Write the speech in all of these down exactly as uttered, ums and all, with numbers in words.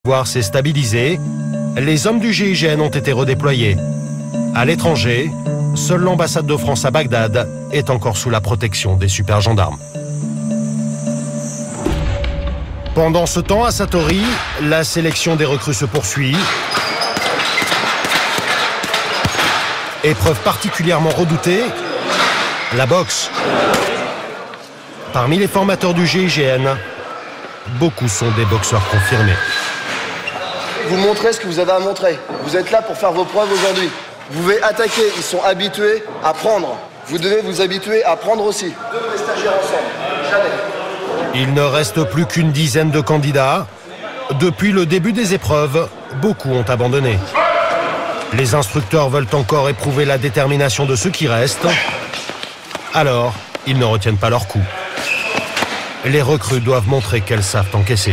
Voir s'est stabilisé, les hommes du G I G N ont été redéployés. À l'étranger, seule l'ambassade de France à Bagdad est encore sous la protection des super gendarmes. Pendant ce temps, à Satori, la sélection des recrues se poursuit. Épreuve particulièrement redoutée, la boxe. Parmi les formateurs du G I G N, beaucoup sont des boxeurs confirmés. Vous montrez ce que vous avez à montrer. Vous êtes là pour faire vos preuves aujourd'hui. Vous pouvez attaquer, ils sont habitués à prendre. Vous devez vous habituer à prendre aussi. Deux vrais stagiaires ensemble, jamais. Il ne reste plus qu'une dizaine de candidats. Depuis le début des épreuves, beaucoup ont abandonné. Les instructeurs veulent encore éprouver la détermination de ceux qui restent. Alors, ils ne retiennent pas leur coup. Les recrues doivent montrer qu'elles savent encaisser.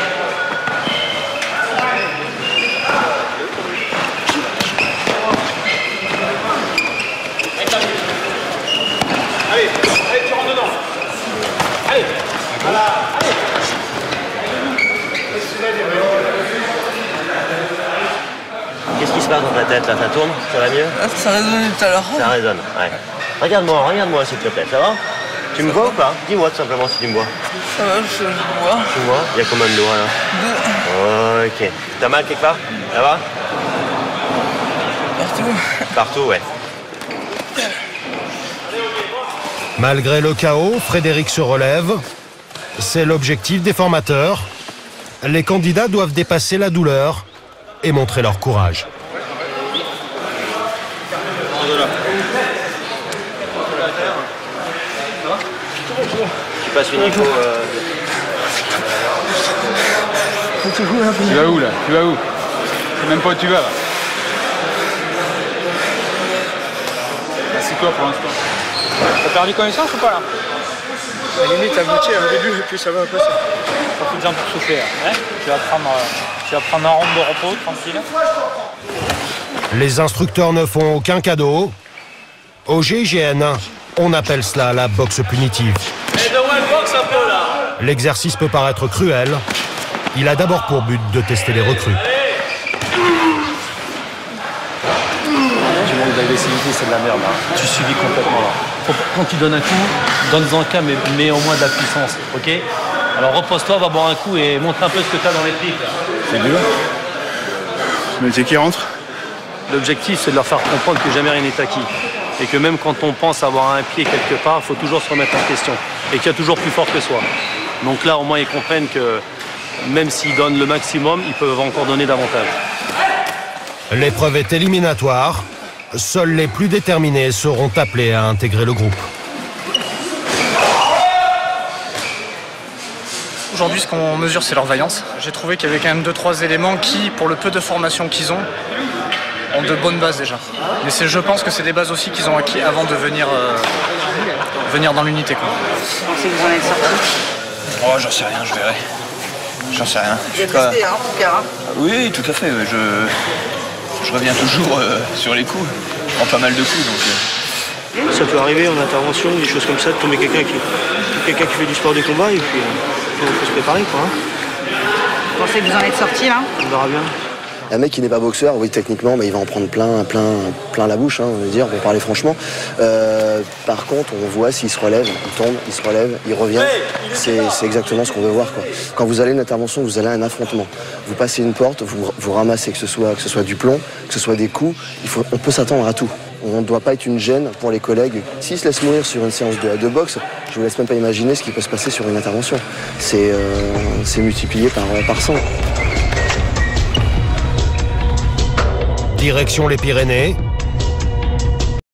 Allez, allez, tu rentres dedans. Allez, voilà, allez. Qu'est-ce qui se passe dans ta tête là? Ça tourne? Ça va mieux? Ça résonnait tout à l'heure. Ça résonne, ouais. Regarde-moi, regarde-moi s'il te plaît, ça va? Tu me vois ou pas? Dis-moi tout simplement si tu me vois. Ça va, je me vois. Tu me vois? Il y a combien de doigts là? Deux. Ok. T'as mal quelque part? Ça va? Partout. Partout, ouais. Malgré le chaos, Frédéric se relève. C'est l'objectif des formateurs. Les candidats doivent dépasser la douleur et montrer leur courage. Tu passes une écho. Euh... Tu vas où là? Tu vas où? Je sais même pas où tu vas là. C'est quoi pour l'instant? T'as perdu connaissance ou pas là? La limite à moitié au début et puis ça va passer. Profite bien pour souffler là. Hein, tu, vas prendre, euh, tu vas prendre un round de repos tranquille. Les instructeurs ne font aucun cadeau. Au G I G N, on appelle cela la boxe punitive. L'exercice peut paraître cruel. Il a d'abord pour but de tester les recrues. Tu manques d'agressivité, c'est de la merde. Hein. Tu subis complètement là. Faut, quand tu donnes un coup, donne-en qu'un, mais mets au moins de la puissance. Ok? Alors repose-toi, va boire un coup et montre un peu ce que tu as dans les tripes. C'est dur. Mais c'est qui rentre? L'objectif, c'est de leur faire comprendre que jamais rien n'est acquis. Et que même quand on pense avoir un pied quelque part, il faut toujours se remettre en question. Et qu'il y a toujours plus fort que soi. Donc là, au moins, ils comprennent que même s'ils donnent le maximum, ils peuvent encore donner davantage. L'épreuve est éliminatoire. Seuls les plus déterminés seront appelés à intégrer le groupe. Aujourd'hui, ce qu'on mesure, c'est leur vaillance. J'ai trouvé qu'il y avait quand même deux trois éléments qui, pour le peu de formation qu'ils ont, ont de bonnes bases déjà. Mais je pense que c'est des bases aussi qu'ils ont acquis avant de venir, euh, venir dans l'unité. Vous pensez que vous en êtes sortis? Oh, j'en sais rien, je verrai. J'en sais rien. Vous êtes resté, hein, en tout cas. Hein. Oui, tout à fait. Je, je reviens toujours euh, sur les coups. Je prends pas mal de coups, donc... Euh... Ça peut arriver en intervention, des choses comme ça, de tomber quelqu'un qui, quelqu'un qui fait du sport de combat, et puis euh, on peut se préparer, quoi. Hein. Vous pensez que vous en êtes sortis, là? On verra bien. Un mec qui n'est pas boxeur, oui, techniquement, bah, il va en prendre plein, plein, plein la bouche, hein, on va dire, pour parler franchement. Euh, par contre, on voit s'il se relève, il tombe, il se relève, il revient. C'est exactement ce qu'on veut voir, quoi. Quand vous allez à une intervention, vous allez à un affrontement. Vous passez une porte, vous, vous ramassez, que ce soit, que ce soit du plomb, que ce soit des coups, il faut, on peut s'attendre à tout. On ne doit pas être une gêne pour les collègues. S'ils se laissent mourir sur une séance de, de boxe, je ne vous laisse même pas imaginer ce qui peut se passer sur une intervention. C'est euh, multiplié par, par cent. Direction les Pyrénées,